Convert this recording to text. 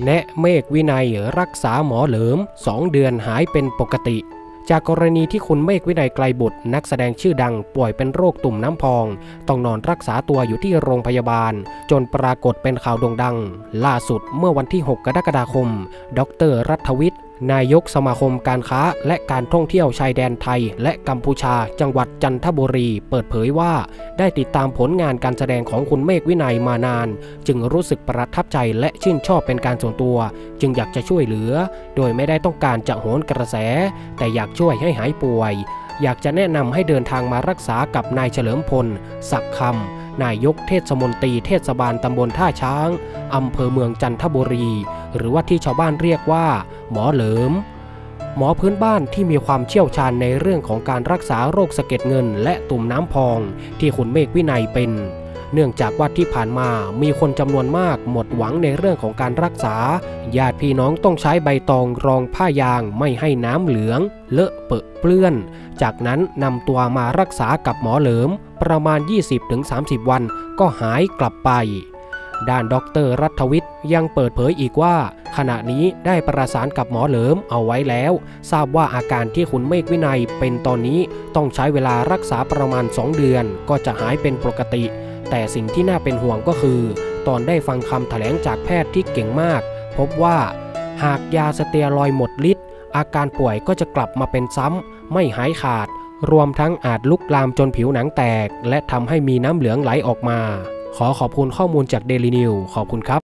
แนะเมฆวินัยรักษาหมอเหลิม2 เดือนหายเป็นปกติจากกรณีที่คุณเมฆวินัยไกลบุตรนักแสดงชื่อดังป่วยเป็นโรคตุ่มน้ำพองต้องนอนรักษาตัวอยู่ที่โรงพยาบาลจนปรากฏเป็นข่าวโด่งดังล่าสุดเมื่อวันที่ 6 กรกฎาคมดร.รัฐวิทย์นายกสมาคมการค้าและการท่องเที่ยวชายแดนไทยและกัมพูชาจังหวัดจันทบุรีเปิดเผยว่าได้ติดตามผลงานการแสดงของคุณเมฆวินัยมานานจึงรู้สึกประทับใจและชื่นชอบเป็นการส่วนตัวจึงอยากจะช่วยเหลือโดยไม่ได้ต้องการจะโหนกระแสแต่อยากช่วยให้หายป่วยอยากจะแนะนำให้เดินทางมารักษากับนายเฉลิมพลศักดิ์คำนายกเทศมนตรีเทศบาลตำบลท่าช้างอำเภอเมืองจันทบุรีหรือว่าที่ชาวบ้านเรียกว่าหมอเหลิมหมอพื้นบ้านที่มีความเชี่ยวชาญในเรื่องของการรักษาโรคสะเก็ดเงินและตุ่มน้ำพองที่คุณเมฆวินัยเป็นเนื่องจากว่าที่ผ่านมามีคนจำนวนมากหมดหวังในเรื่องของการรักษาญาติพี่น้องต้องใช้ใบตองรองผ้ายางไม่ให้น้ำเหลืองเลอะเปอะเปื้อนจากนั้นนำตัวมารักษากับหมอเหลิมประมาณ 20-30 วันก็หายกลับไปด้านดร.รัฐวิทย์ยังเปิดเผยอีกว่าขณะนี้ได้ประสานกับหมอเหลิมเอาไว้แล้วทราบว่าอาการที่คุณเมฆวินัยเป็นตอนนี้ต้องใช้เวลารักษาประมาณ2 เดือนก็จะหายเป็นปกติแต่สิ่งที่น่าเป็นห่วงก็คือตอนได้ฟังคำแถลงจากแพทย์ที่เก่งมากพบว่าหากยาสเตียรอยด์หมดฤทธิ์อาการป่วยก็จะกลับมาเป็นซ้ำไม่หายขาดรวมทั้งอาจลุกลามจนผิวหนังแตกและทำให้มีน้ำเหลืองไหลออกมาขอบคุณข้อมูลจาก Daily News ขอบคุณครับ